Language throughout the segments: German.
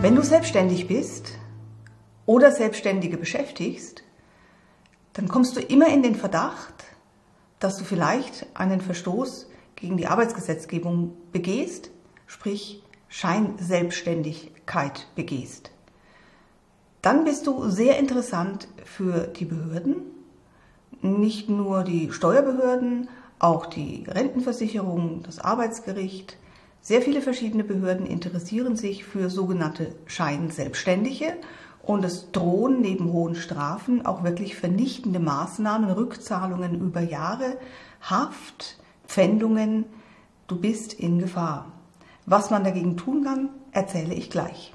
Wenn du selbstständig bist oder Selbstständige beschäftigst, dann kommst du immer in den Verdacht, dass du vielleicht einen Verstoß gegen die Arbeitsgesetzgebung begehst, sprich Scheinselbstständigkeit begehst. Dann bist du sehr interessant für die Behörden, nicht nur die Steuerbehörden, auch die Rentenversicherung, das Arbeitsgericht. Sehr viele verschiedene Behörden interessieren sich für sogenannte Scheinselbstständige und es drohen neben hohen Strafen auch wirklich vernichtende Maßnahmen, Rückzahlungen über Jahre, Haft, Pfändungen. Du bist in Gefahr. Was man dagegen tun kann, erzähle ich gleich.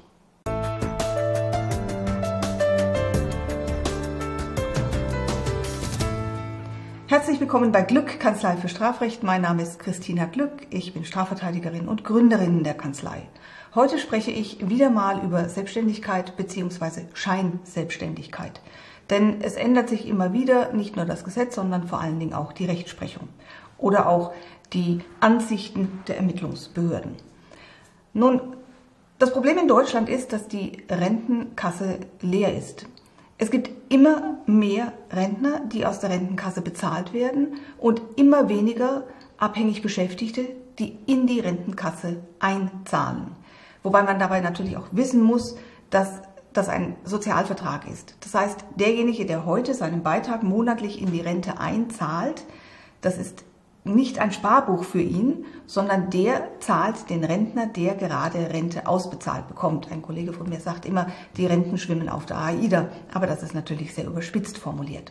Herzlich willkommen bei Glück, Kanzlei für Strafrecht. Mein Name ist Christina Glück. Ich bin Strafverteidigerin und Gründerin der Kanzlei. Heute spreche ich wieder mal über Selbstständigkeit bzw. Scheinselbstständigkeit. Denn es ändert sich immer wieder nicht nur das Gesetz, sondern vor allen Dingen auch die Rechtsprechung oder auch die Ansichten der Ermittlungsbehörden. Nun, das Problem in Deutschland ist, dass die Rentenkasse leer ist. Es gibt immer mehr Rentner, die aus der Rentenkasse bezahlt werden und immer weniger abhängig Beschäftigte, die in die Rentenkasse einzahlen. Wobei man dabei natürlich auch wissen muss, dass das ein Sozialvertrag ist. Das heißt, derjenige, der heute seinen Beitrag monatlich in die Rente einzahlt, das ist nicht ein Sparbuch für ihn, sondern der zahlt den Rentner, der gerade Rente ausbezahlt bekommt. Ein Kollege von mir sagt immer, die Renten schwimmen auf der AIDA, aber das ist natürlich sehr überspitzt formuliert.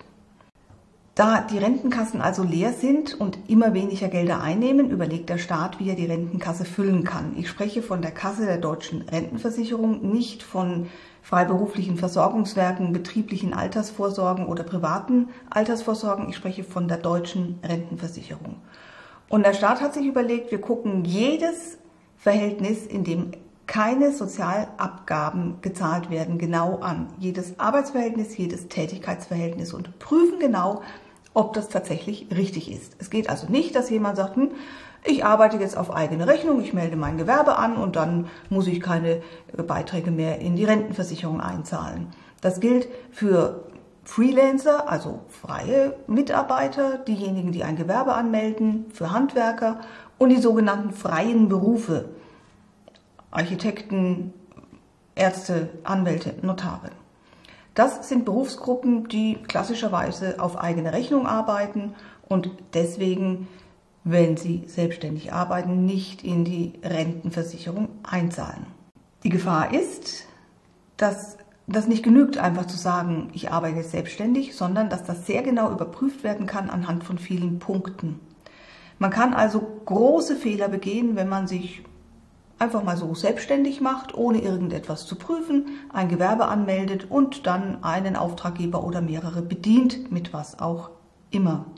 Da die Rentenkassen also leer sind und immer weniger Gelder einnehmen, überlegt der Staat, wie er die Rentenkasse füllen kann. Ich spreche von der Kasse der Deutschen Rentenversicherung, nicht von freiberuflichen Versorgungswerken, betrieblichen Altersvorsorgen oder privaten Altersvorsorgen. Ich spreche von der Deutschen Rentenversicherung. Und der Staat hat sich überlegt, wir gucken jedes Verhältnis, in dem keine Sozialabgaben gezahlt werden, genau an. Jedes Arbeitsverhältnis, jedes Tätigkeitsverhältnis und prüfen genau, ob das tatsächlich richtig ist. Es geht also nicht, dass jemand sagt, ich arbeite jetzt auf eigene Rechnung, ich melde mein Gewerbe an und dann muss ich keine Beiträge mehr in die Rentenversicherung einzahlen. Das gilt für Freelancer, also freie Mitarbeiter, diejenigen, die ein Gewerbe anmelden, für Handwerker und die sogenannten freien Berufe, Architekten, Ärzte, Anwälte, Notare. Das sind Berufsgruppen, die klassischerweise auf eigene Rechnung arbeiten und deswegen, wenn sie selbstständig arbeiten, nicht in die Rentenversicherung einzahlen. Die Gefahr ist, dass das nicht genügt, einfach zu sagen, ich arbeite selbstständig, sondern dass das sehr genau überprüft werden kann anhand von vielen Punkten. Man kann also große Fehler begehen, wenn man sich einfach mal so selbstständig macht, ohne irgendetwas zu prüfen, ein Gewerbe anmeldet und dann einen Auftraggeber oder mehrere bedient, mit was auch immer.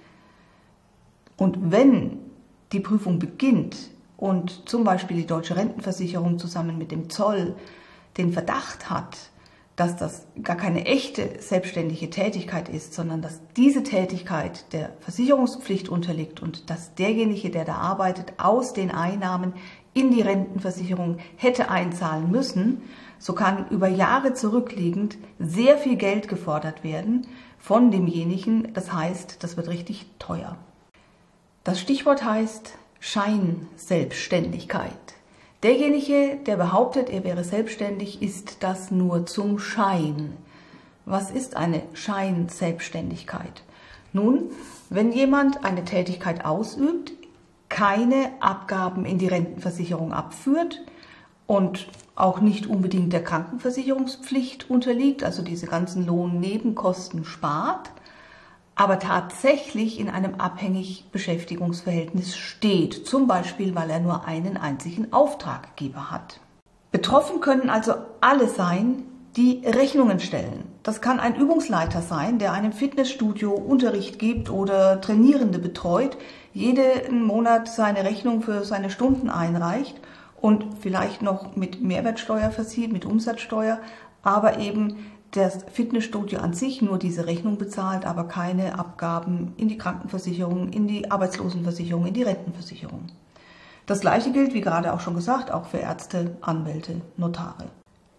Und wenn die Prüfung beginnt und zum Beispiel die Deutsche Rentenversicherung zusammen mit dem Zoll den Verdacht hat, dass das gar keine echte selbstständige Tätigkeit ist, sondern dass diese Tätigkeit der Versicherungspflicht unterliegt und dass derjenige, der da arbeitet, aus den Einnahmen in die Rentenversicherung hätte einzahlen müssen, so kann über Jahre zurückliegend sehr viel Geld gefordert werden von demjenigen. Das heißt, das wird richtig teuer. Das Stichwort heißt Scheinselbstständigkeit. Derjenige, der behauptet, er wäre selbstständig, ist das nur zum Schein. Was ist eine Scheinselbstständigkeit? Nun, wenn jemand eine Tätigkeit ausübt, keine Abgaben in die Rentenversicherung abführt und auch nicht unbedingt der Krankenversicherungspflicht unterliegt, also diese ganzen Lohnnebenkosten spart, aber tatsächlich in einem abhängig Beschäftigungsverhältnis steht, zum Beispiel, weil er nur einen einzigen Auftraggeber hat. Betroffen können also alle sein, die Rechnungen stellen. Das kann ein Übungsleiter sein, der einem Fitnessstudio Unterricht gibt oder Trainierende betreut, jeden Monat seine Rechnung für seine Stunden einreicht und vielleicht noch mit Mehrwertsteuer versieht, mit Umsatzsteuer, aber eben das Fitnessstudio an sich nur diese Rechnung bezahlt, aber keine Abgaben in die Krankenversicherung, in die Arbeitslosenversicherung, in die Rentenversicherung. Das Gleiche gilt, wie gerade auch schon gesagt, auch für Ärzte, Anwälte, Notare.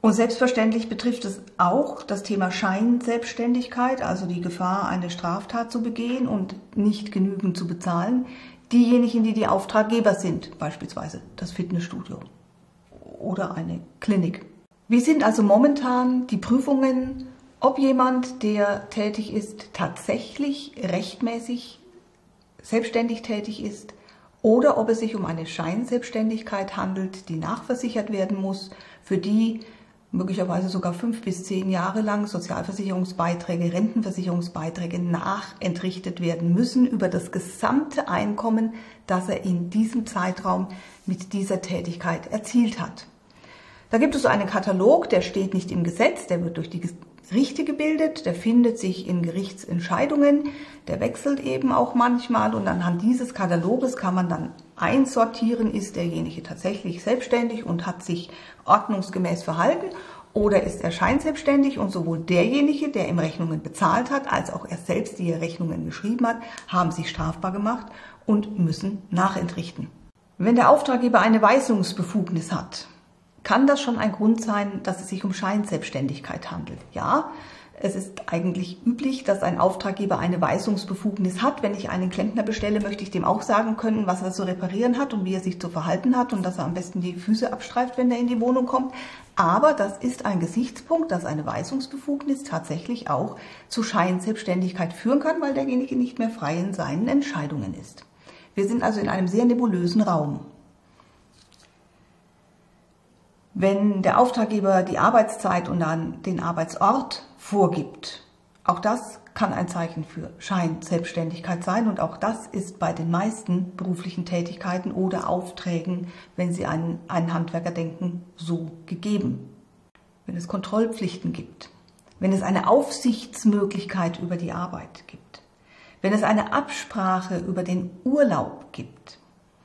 Und selbstverständlich betrifft es auch das Thema Scheinselbstständigkeit, also die Gefahr, eine Straftat zu begehen und nicht genügend zu bezahlen, diejenigen, die die Auftraggeber sind, beispielsweise das Fitnessstudio oder eine Klinik. Wie sind also momentan die Prüfungen, ob jemand, der tätig ist, tatsächlich rechtmäßig selbstständig tätig ist oder ob es sich um eine Scheinselbstständigkeit handelt, die nachversichert werden muss, für die möglicherweise sogar 5 bis 10 Jahre lang Sozialversicherungsbeiträge, Rentenversicherungsbeiträge nachentrichtet werden müssen über das gesamte Einkommen, das er in diesem Zeitraum mit dieser Tätigkeit erzielt hat. Da gibt es so einen Katalog, der steht nicht im Gesetz, der wird durch die Gerichte gebildet, der findet sich in Gerichtsentscheidungen, der wechselt eben auch manchmal und anhand dieses Kataloges kann man dann einsortieren, ist derjenige tatsächlich selbstständig und hat sich ordnungsgemäß verhalten oder ist er scheinselbstständig und sowohl derjenige, der ihm Rechnungen bezahlt hat, als auch er selbst, die Rechnungen geschrieben hat, haben sich strafbar gemacht und müssen nachentrichten. Wenn der Auftraggeber eine Weisungsbefugnis hat, kann das schon ein Grund sein, dass es sich um Scheinselbstständigkeit handelt. Ja, es ist eigentlich üblich, dass ein Auftraggeber eine Weisungsbefugnis hat. Wenn ich einen Klempner bestelle, möchte ich dem auch sagen können, was er zu reparieren hat und wie er sich zu verhalten hat und dass er am besten die Füße abstreift, wenn er in die Wohnung kommt. Aber das ist ein Gesichtspunkt, dass eine Weisungsbefugnis tatsächlich auch zu Scheinselbstständigkeit führen kann, weil derjenige nicht mehr frei in seinen Entscheidungen ist. Wir sind also in einem sehr nebulösen Raum. Wenn der Auftraggeber die Arbeitszeit und dann den Arbeitsort vorgibt, auch das kann ein Zeichen für Scheinselbstständigkeit sein und auch das ist bei den meisten beruflichen Tätigkeiten oder Aufträgen, wenn Sie an einen Handwerker denken, so gegeben. Wenn es Kontrollpflichten gibt, wenn es eine Aufsichtsmöglichkeit über die Arbeit gibt, wenn es eine Absprache über den Urlaub gibt,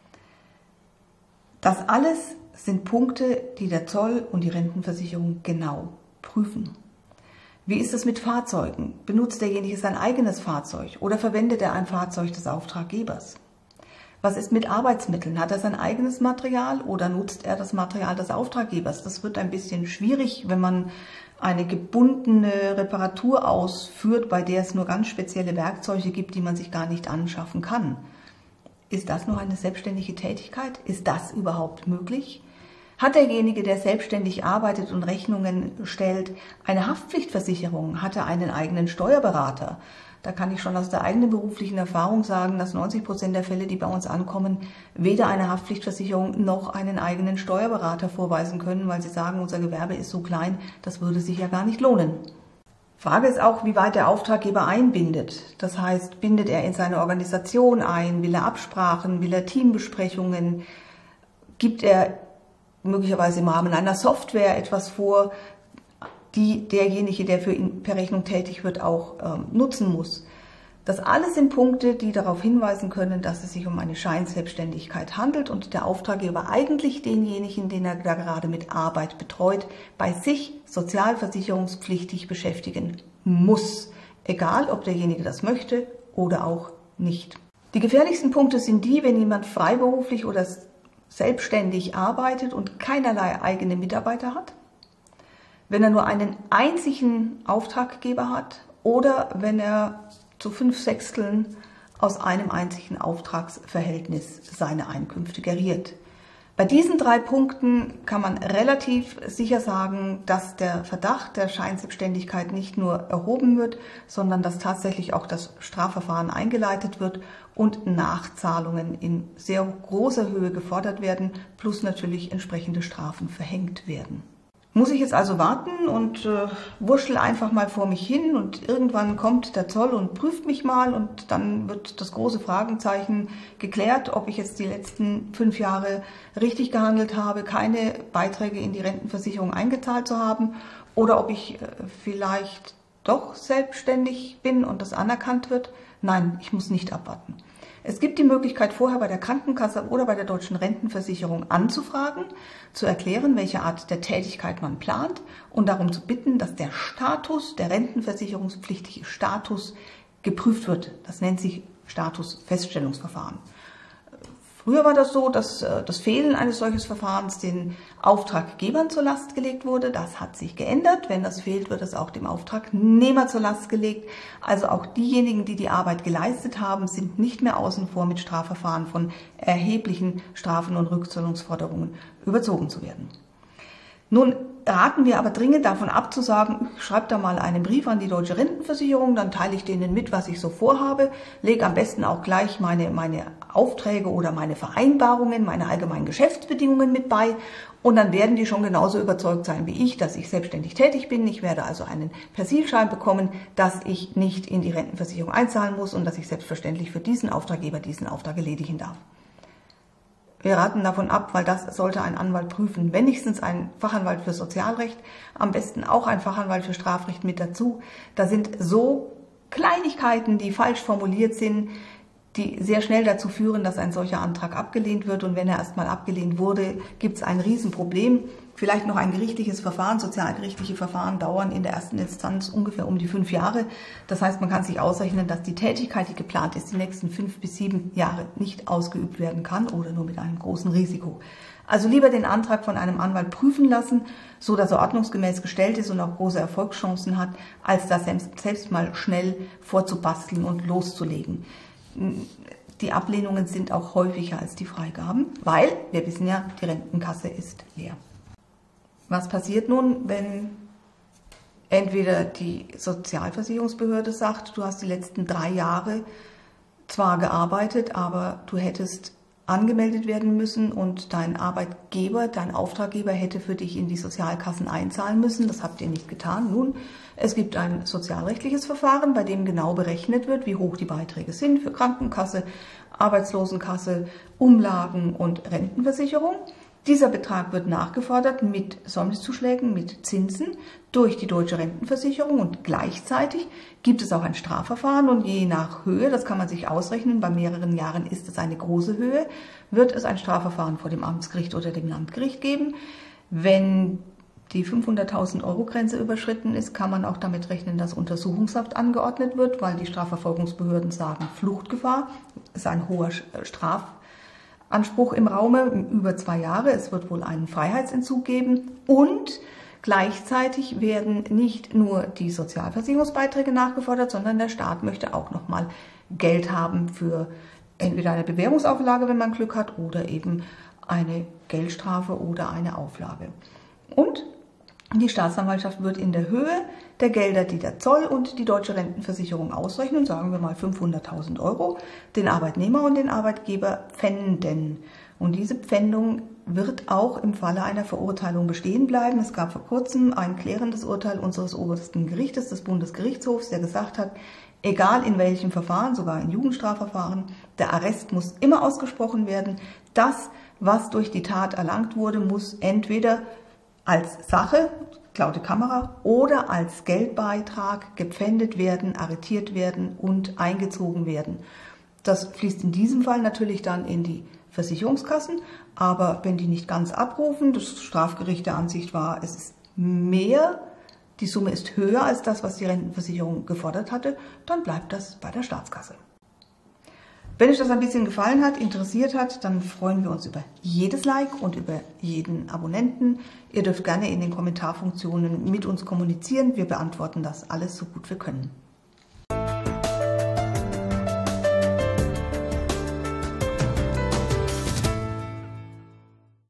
das alles sind Punkte, die der Zoll und die Rentenversicherung genau prüfen. Wie ist es mit Fahrzeugen? Benutzt derjenige sein eigenes Fahrzeug oder verwendet er ein Fahrzeug des Auftraggebers? Was ist mit Arbeitsmitteln? Hat er sein eigenes Material oder nutzt er das Material des Auftraggebers? Das wird ein bisschen schwierig, wenn man eine gebundene Reparatur ausführt, bei der es nur ganz spezielle Werkzeuge gibt, die man sich gar nicht anschaffen kann. Ist das noch eine selbstständige Tätigkeit? Ist das überhaupt möglich? Hat derjenige, der selbstständig arbeitet und Rechnungen stellt, eine Haftpflichtversicherung? Hat er einen eigenen Steuerberater? Da kann ich schon aus der eigenen beruflichen Erfahrung sagen, dass 90% der Fälle, die bei uns ankommen, weder eine Haftpflichtversicherung noch einen eigenen Steuerberater vorweisen können, weil sie sagen, unser Gewerbe ist so klein, das würde sich ja gar nicht lohnen. Frage ist auch, wie weit der Auftraggeber einbindet. Das heißt, bindet er in seine Organisation ein, will er Absprachen, will er Teambesprechungen, gibt er möglicherweise im Rahmen einer Software etwas vor, die derjenige, der für ihn per Rechnung tätig wird, auch nutzen muss. Das alles sind Punkte, die darauf hinweisen können, dass es sich um eine Scheinselbstständigkeit handelt und der Auftraggeber eigentlich denjenigen, den er da gerade mit Arbeit betreut, bei sich sozialversicherungspflichtig beschäftigen muss. Egal, ob derjenige das möchte oder auch nicht. Die gefährlichsten Punkte sind die, wenn jemand freiberuflich oder selbstständig arbeitet und keinerlei eigene Mitarbeiter hat, wenn er nur einen einzigen Auftraggeber hat oder wenn er zu 5/6 aus einem einzigen Auftragsverhältnis seine Einkünfte geriert. Bei diesen 3 Punkten kann man relativ sicher sagen, dass der Verdacht der Scheinselbstständigkeit nicht nur erhoben wird, sondern dass tatsächlich auch das Strafverfahren eingeleitet wird und Nachzahlungen in sehr großer Höhe gefordert werden, plus natürlich entsprechende Strafen verhängt werden. Muss ich jetzt also warten und wurschtel einfach mal vor mich hin und irgendwann kommt der Zoll und prüft mich mal und dann wird das große Fragezeichen geklärt, ob ich jetzt die letzten 5 Jahre richtig gehandelt habe, keine Beiträge in die Rentenversicherung eingezahlt zu haben oder ob ich vielleicht doch selbstständig bin und das anerkannt wird. Nein, ich muss nicht abwarten. Es gibt die Möglichkeit, vorher bei der Krankenkasse oder bei der Deutschen Rentenversicherung anzufragen, zu erklären, welche Art der Tätigkeit man plant und darum zu bitten, dass der Status, der rentenversicherungspflichtige Status, geprüft wird. Das nennt sich Statusfeststellungsverfahren. Früher war das so, dass das Fehlen eines solchen Verfahrens den Auftraggebern zur Last gelegt wurde. Das hat sich geändert. Wenn das fehlt, wird es auch dem Auftragnehmer zur Last gelegt. Also auch diejenigen, die die Arbeit geleistet haben, sind nicht mehr außen vor, mit Strafverfahren von erheblichen Strafen und Rückzahlungsforderungen überzogen zu werden. Nun raten wir aber dringend davon ab zu sagen, ich schreibe da mal einen Brief an die Deutsche Rentenversicherung, dann teile ich denen mit, was ich so vorhabe, lege am besten auch gleich meine Aufträge oder meine Vereinbarungen, meine allgemeinen Geschäftsbedingungen mit bei und dann werden die schon genauso überzeugt sein wie ich, dass ich selbstständig tätig bin. Ich werde also einen Persilschein bekommen, dass ich nicht in die Rentenversicherung einzahlen muss und dass ich selbstverständlich für diesen Auftraggeber diesen Auftrag erledigen darf. Wir raten davon ab, weil das sollte ein Anwalt prüfen, wenigstens ein Fachanwalt für Sozialrecht, am besten auch ein Fachanwalt für Strafrecht mit dazu. Da sind so Kleinigkeiten, die falsch formuliert sind, die sehr schnell dazu führen, dass ein solcher Antrag abgelehnt wird. Und wenn er erstmal abgelehnt wurde, gibt es ein Riesenproblem. Vielleicht noch ein gerichtliches Verfahren, sozialgerichtliche Verfahren dauern in der ersten Instanz ungefähr um die 5 Jahre. Das heißt, man kann sich ausrechnen, dass die Tätigkeit, die geplant ist, die nächsten 5 bis 7 Jahre nicht ausgeübt werden kann oder nur mit einem großen Risiko. Also lieber den Antrag von einem Anwalt prüfen lassen, so dass er ordnungsgemäß gestellt ist und auch große Erfolgschancen hat, als das selbst mal schnell vorzubasteln und loszulegen. Die Ablehnungen sind auch häufiger als die Freigaben, weil, wir wissen ja, die Rentenkasse ist leer. Was passiert nun, wenn entweder die Sozialversicherungsbehörde sagt, du hast die letzten 3 Jahre zwar gearbeitet, aber du hättest angemeldet werden müssen und dein Arbeitgeber, dein Auftraggeber hätte für dich in die Sozialkassen einzahlen müssen. Das habt ihr nicht getan. Nun, es gibt ein sozialrechtliches Verfahren, bei dem genau berechnet wird, wie hoch die Beiträge sind für Krankenkasse, Arbeitslosenkasse, Umlagen und Rentenversicherung. Dieser Betrag wird nachgefordert mit Säumniszuschlägen, mit Zinsen durch die Deutsche Rentenversicherung und gleichzeitig gibt es auch ein Strafverfahren und je nach Höhe, das kann man sich ausrechnen, bei mehreren Jahren ist es eine große Höhe, wird es ein Strafverfahren vor dem Amtsgericht oder dem Landgericht geben. Wenn die 500.000 € Grenze überschritten ist, kann man auch damit rechnen, dass Untersuchungshaft angeordnet wird, weil die Strafverfolgungsbehörden sagen, Fluchtgefahr ist ein hoher Strafanspruch im Raume, über 2 Jahre. Es wird wohl einen Freiheitsentzug geben und gleichzeitig werden nicht nur die Sozialversicherungsbeiträge nachgefordert, sondern der Staat möchte auch nochmal Geld haben für entweder eine Bewährungsauflage, wenn man Glück hat, oder eben eine Geldstrafe oder eine Auflage. Und die Staatsanwaltschaft wird in der Höhe der Gelder, die der Zoll und die Deutsche Rentenversicherung ausrechnen, sagen wir mal 500.000 €, den Arbeitnehmer und den Arbeitgeber pfänden. Und diese Pfändung wird auch im Falle einer Verurteilung bestehen bleiben. Es gab vor kurzem ein klärendes Urteil unseres obersten Gerichtes, des Bundesgerichtshofs, der gesagt hat, egal in welchem Verfahren, sogar in Jugendstrafverfahren, der Arrest muss immer ausgesprochen werden. Das, was durch die Tat erlangt wurde, muss entweder als Sache, geklaute Kamera, oder als Geldbeitrag gepfändet werden, arretiert werden und eingezogen werden. Das fließt in diesem Fall natürlich dann in die Versicherungskassen, aber wenn die nicht ganz abrufen, das Strafgericht der Ansicht war, es ist mehr, die Summe ist höher als das, was die Rentenversicherung gefordert hatte, dann bleibt das bei der Staatskasse. Wenn euch das ein bisschen gefallen hat, interessiert hat, dann freuen wir uns über jedes Like und über jeden Abonnenten. Ihr dürft gerne in den Kommentarfunktionen mit uns kommunizieren. Wir beantworten das alles so gut wir können.